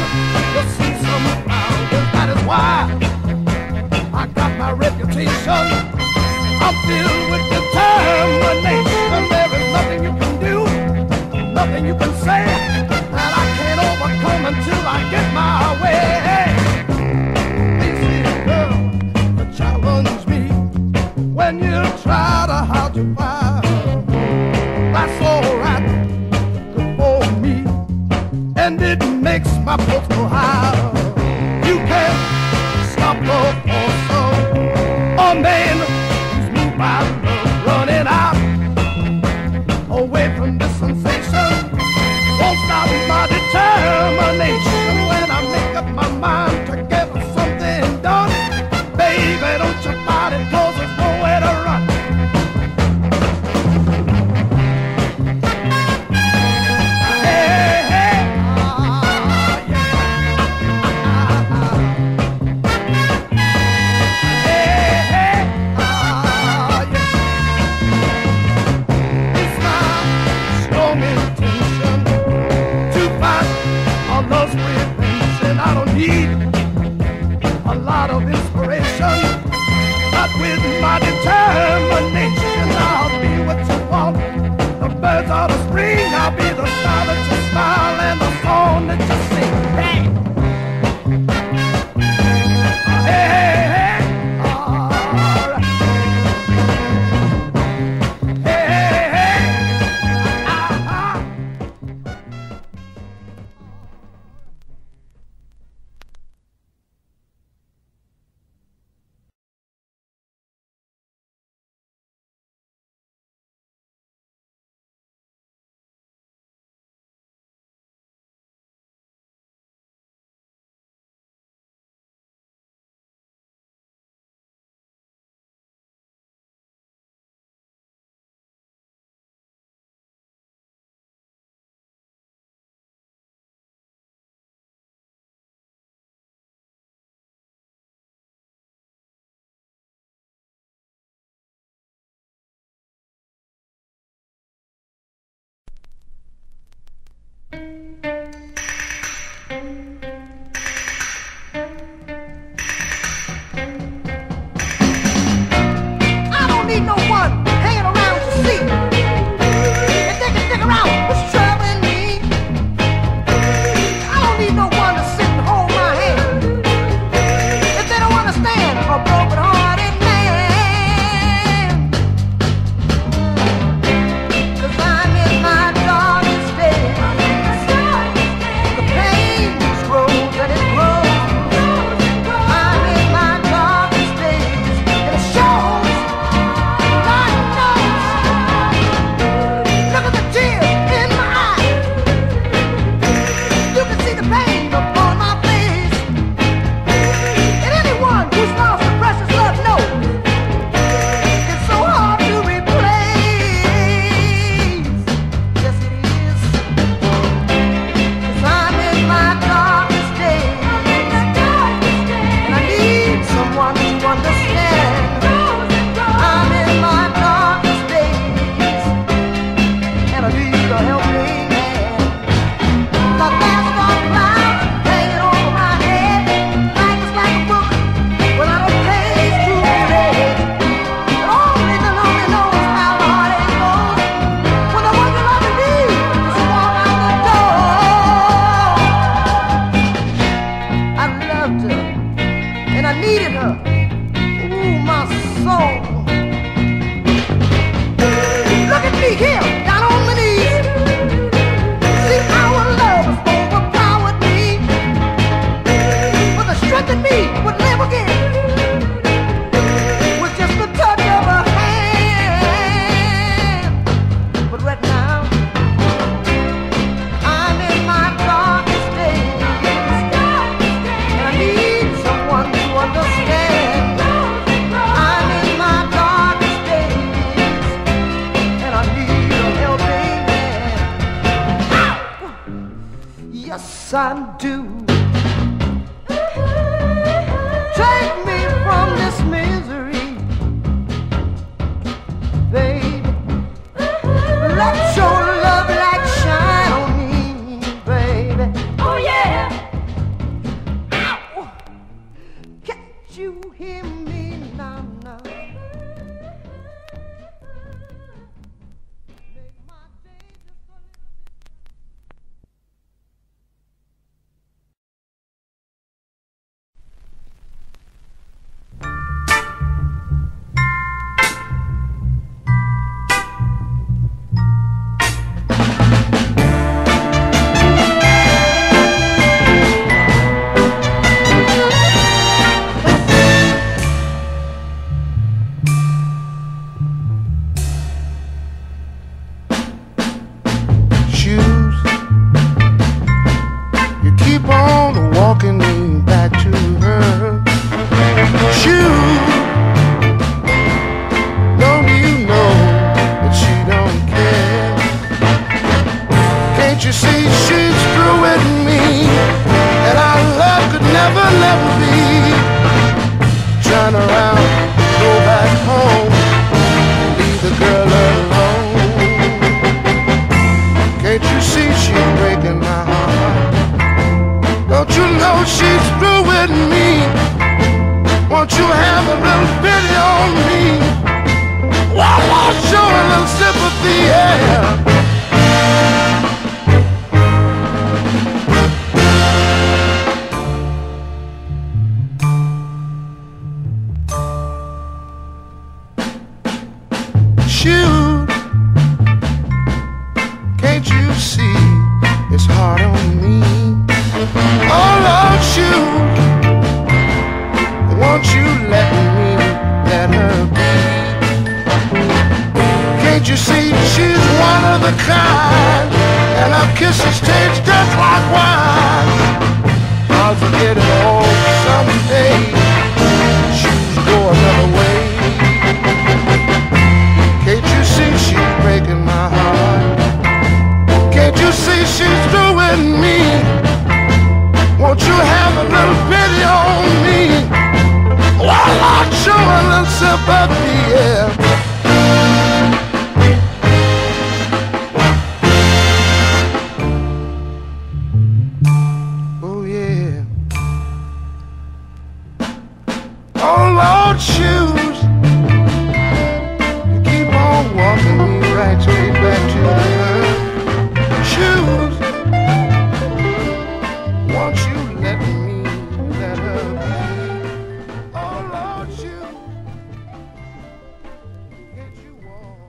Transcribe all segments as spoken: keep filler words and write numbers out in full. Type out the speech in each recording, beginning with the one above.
to see some flowers. That is why I got my reputation. I'm filled with determination. There is nothing you can do, nothing you can say that I can't overcome until I get my way. This is girl that challenge me when you try to hide to find. That's alright, good for me, and it makes my pulse go high. You can't stop love or so, a man who's moved by love running out away from this sensation. Won't stop my determination when I make up my mind to get something done. Baby, don't you fight it, 'cause there's nowhere to run. My determination, I'll be what you want. The birds of the spring, I'll be the star that you smile and the song that you sing. Hey, hey, hey, hey. All right. Hey, hey, hey. Ah, yes I do. Take me from this misery, baby. Let your love light shine on me, baby. Oh yeah. never be. Turn around, go back home, leave the girl alone. Can't you see she's breaking my heart? Don't you know she's through with me? Won't you have a little pity on me? Well, I'll show a little sympathy, yeah. Shoot, can't you see it's hard on me? Oh Lord, shoot, won't you let me let her be? Can't you see she's one of the kind, and our kisses taste just like wine? I'll forget it all someday. Shoes go another way. Can't you see she's breaking my heart? Can't you see she's through with me? Won't you have a little pity on me? Well, I'll show a little sympathy, yeah. Oh, yeah. Oh, Lord, shoes, you keep on walking me right straight back to the earth. Shoes, won't you let me let her be? Oh Lord, shoes, can't you walk?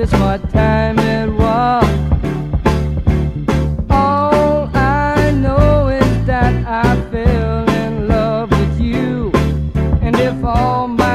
just what time it was. All I know is that I fell in love with you, and if all my